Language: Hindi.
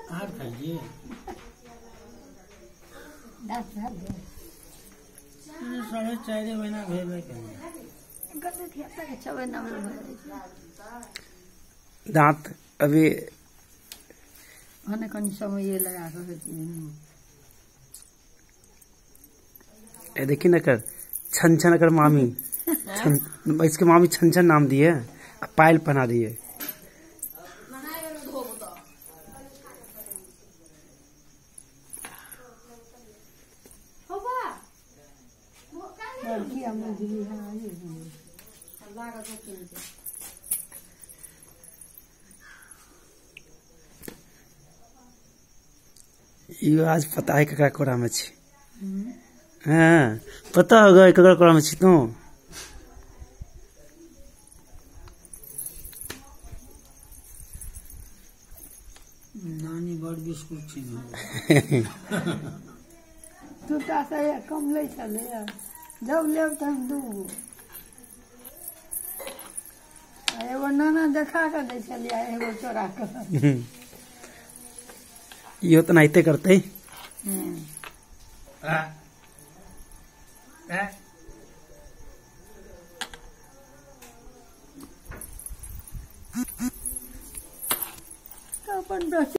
हार खाइए। 4.5 महीना भेबे करें। दांत अभी समय लगा देखिए न कर छन छन कर मामी छन, इसके मामी छन छन नाम दिए, पायल पहना दिए। ये आज पता है ककरा कोरा में छी। हाँ पता होगा ककरा कोरा में छी तो। नानी बड़ बिस्कुट छी। दूटा से कम ले चले जब लेब तब दूगो एगो नाना देखा कर दे चलिए एगो चोरा कर। ये तो नहीं करते। अपन